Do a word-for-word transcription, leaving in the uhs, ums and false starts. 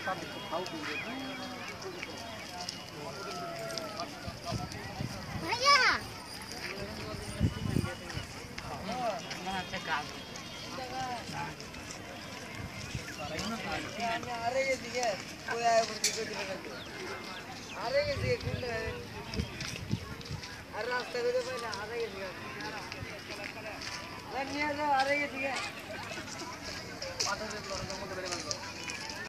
রাস্তা করে পাই না আরে গেছি নিয়ে যাও আরে গেছি পাতা